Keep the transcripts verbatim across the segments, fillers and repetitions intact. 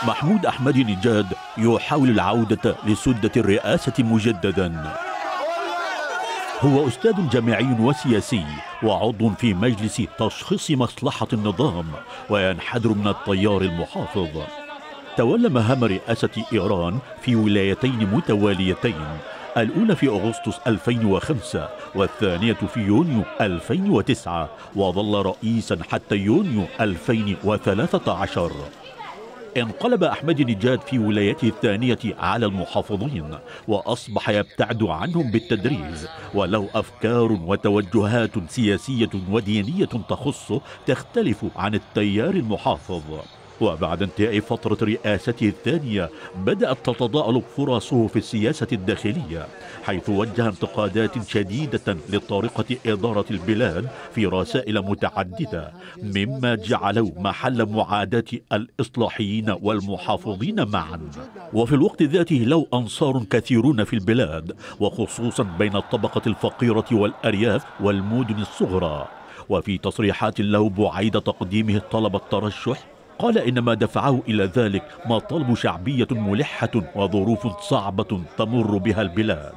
محمود أحمدي نجاد يحاول العودة لسدة الرئاسة مجددا. هو أستاذ جامعي وسياسي وعضو في مجلس تشخيص مصلحة النظام، وينحدر من التيار المحافظ. تولى مهام رئاسة إيران في ولايتين متواليتين، الأولى في أغسطس ألفين وخمسة والثانية في يونيو ألفين وتسعة، وظل رئيسا حتى يونيو ألفين وثلاثة عشر. انقلب أحمدي نجاد في ولايته الثانية على المحافظين، وأصبح يبتعد عنهم بالتدريج، وله أفكار وتوجهات سياسية ودينية تخصه تختلف عن التيار المحافظ. وبعد انتهاء فترة رئاسته الثانية بدأت تتضاءل فرصه في السياسة الداخلية، حيث وجه انتقادات شديدة لطريقة إدارة البلاد في رسائل متعددة، مما جعله محل معاداة الإصلاحيين والمحافظين معا. وفي الوقت ذاته له أنصار كثيرون في البلاد، وخصوصا بين الطبقة الفقيرة والأرياف والمدن الصغرى. وفي تصريحات له بعيد تقديمه طلب الترشح قال إن ما دفعه إلى ذلك مطالب شعبية ملحة وظروف صعبة تمر بها البلاد.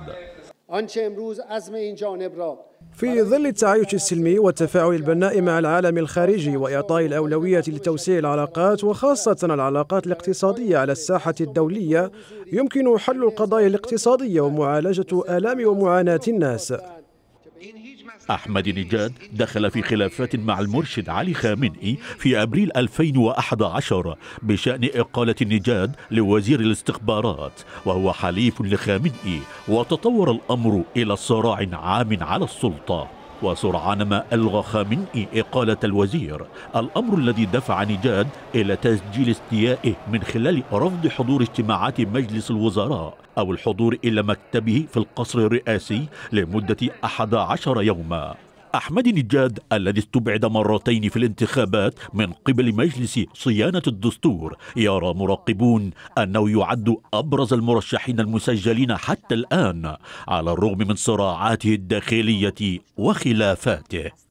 في ظل التعايش السلمي والتفاعل البناء مع العالم الخارجي وإعطاء الأولوية لتوسيع العلاقات وخاصة العلاقات الاقتصادية على الساحة الدولية، يمكن حل القضايا الاقتصادية ومعالجة آلام ومعاناة الناس. أحمدي نجاد دخل في خلافات مع المرشد علي خامنئي في أبريل ألفين وأحد عشر بشأن إقالة نجاد لوزير الاستخبارات، وهو حليف لخامنئي، وتطور الأمر إلى صراع عام على السلطة. وسرعان ما ألغى خامنئي إقالة الوزير، الأمر الذي دفع نجاد إلى تسجيل استيائه من خلال رفض حضور اجتماعات مجلس الوزراء أو الحضور إلى مكتبه في القصر الرئاسي لمدة أحد عشر يوما. أحمدي نجاد الذي استبعد مرتين في الانتخابات من قبل مجلس صيانة الدستور، يرى مراقبون أنه يعد أبرز المرشحين المسجلين حتى الآن، على الرغم من صراعاته الداخلية وخلافاته.